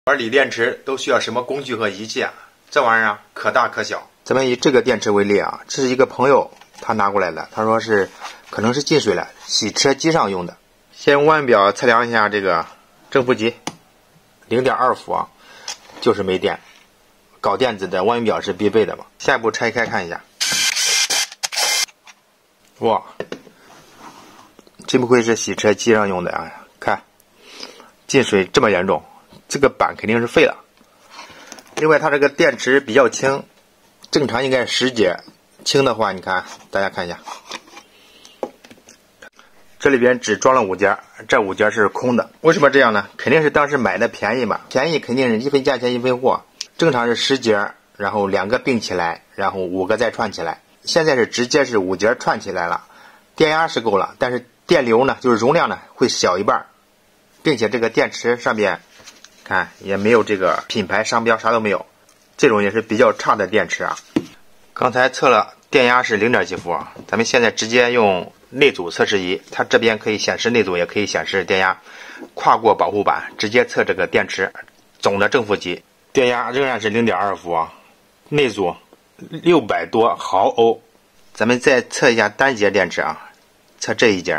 玩锂电池都需要什么工具和仪器啊？这玩意儿啊，可大可小。咱们以这个电池为例啊，这是一个朋友他拿过来的，他说是可能是进水了，洗车机上用的。先用腕表测量一下这个正负极，0.2伏啊，就是没电。搞电子的腕表是必备的嘛。下一步拆开看一下。哇，真不愧是洗车机上用的啊！看，进水这么严重。这个板肯定是废了。另外，它这个电池比较轻，正常应该10节，轻的话，你看，大家看一下，这里边只装了5节，这5节是空的。为什么这样呢？肯定是当时买的便宜嘛，便宜肯定是一分价钱一分货。正常是10节，然后2个并起来，然后5个再串起来。现在是直接是5节串起来了，电压是够了，但是电流呢，就是容量呢会小一半，并且这个电池上边。看也没有这个品牌商标，啥都没有，这种也是比较差的电池啊。刚才测了电压是0.几伏啊，咱们现在直接用内阻测试仪，它这边可以显示内阻，也可以显示电压，跨过保护板直接测这个电池总的正负极，电压仍然是0.2伏啊，内阻600多毫欧。咱们再测一下单节电池啊，测这一节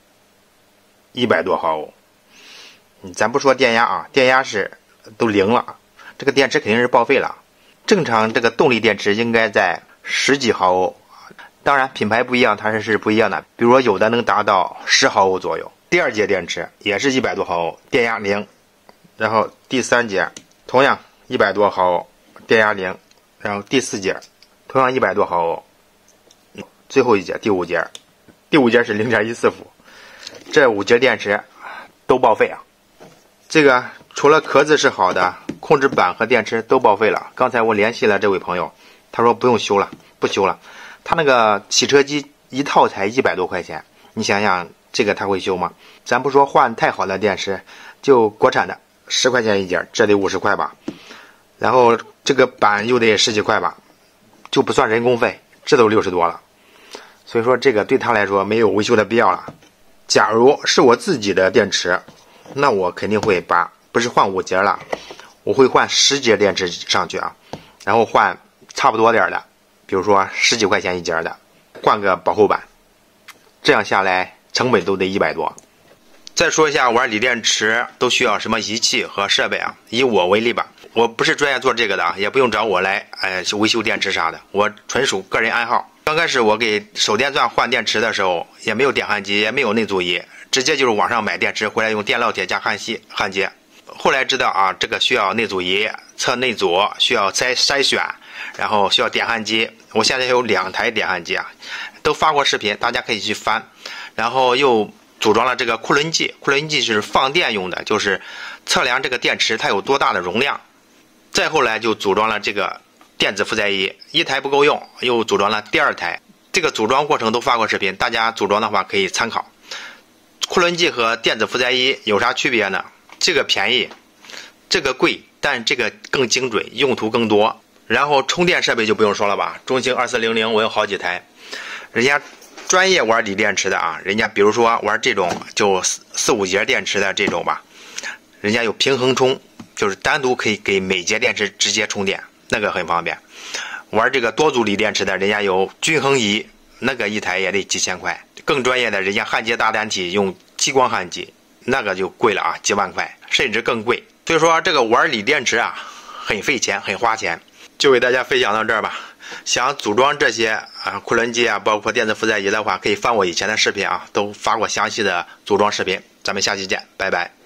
100多毫欧。咱不说电压啊，电压是都0了，这个电池肯定是报废了。正常这个动力电池应该在10几毫欧，当然品牌不一样，它是不一样的。比如说有的能达到10毫欧左右。第2节电池也是100多毫欧，电压0。然后第3节同样100多毫欧，电压0。然后第4节同样100多毫欧。最后一节第5节是0.14伏，这5节电池都报废啊。这个除了壳子是好的，控制板和电池都报废了。刚才我联系了这位朋友，他说不用修了，不修了。他那个洗车机一套才100多块钱，你想想这个他会修吗？咱不说换太好的电池，就国产的10块钱一节，这得50块吧。然后这个板又得10几块吧，就不算人工费，这都60多了。所以说这个对他来说没有维修的必要了。假如是我自己的电池，那我肯定会不是换5节了，我会换10节电池上去啊，然后换差不多点的，比如说10几块钱一节的，换个保护板，这样下来成本都得100多。再说一下玩锂电池都需要什么仪器和设备啊？以我为例吧，我不是专业做这个的啊，也不用找我来维修电池啥的，我纯属个人爱好。刚开始我给手电钻换电池的时候，也没有点焊机，也没有内阻仪，直接就是网上买电池回来用电烙铁加焊接。后来知道啊，这个需要内阻仪测内阻，需要筛选，然后需要点焊机。我现在有2台点焊机啊，都发过视频，大家可以去翻。然后又组装了这个库仑计，库仑计是放电用的，就是测量这个电池它有多大的容量。再后来就组装了这个电子负载仪，一台不够用，又组装了第2台。这个组装过程都发过视频，大家组装的话可以参考。库仑计和电子负载仪有啥区别呢？这个便宜，这个贵，但这个更精准，用途更多。然后充电设备就不用说了吧，中兴2400我有好几台。人家专业玩锂电池的啊，人家比如说玩这种就4、5节电池的这种吧，人家有平衡充，就是单独可以给每节电池直接充电，那个很方便。玩这个多组锂电池的，人家有均衡仪，那个一台也得几千块。更专业的，人家焊接大单体用激光焊机，那个就贵了啊，几万块，甚至更贵。所以说这个玩锂电池啊，很费钱，很花钱。就给大家分享到这儿吧。想组装这些库仑计啊，包括电子负载仪的话，可以翻我以前的视频啊，都发过详细的组装视频。咱们下期见，拜拜。